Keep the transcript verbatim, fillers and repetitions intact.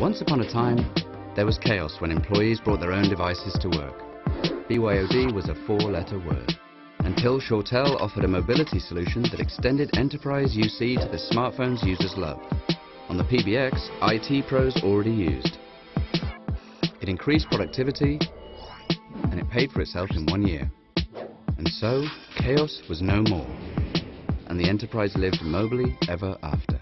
Once upon a time, there was chaos when employees brought their own devices to work. B Y O D was a four-letter word, until ShoreTel offered a mobility solution that extended enterprise U C to the smartphones users loved. On the P B X, I T pros already used. It increased productivity, and it paid for itself in one year. And so, chaos was no more, and the enterprise lived mobily ever after.